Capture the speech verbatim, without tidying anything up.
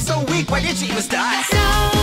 so weak, why did she even start? So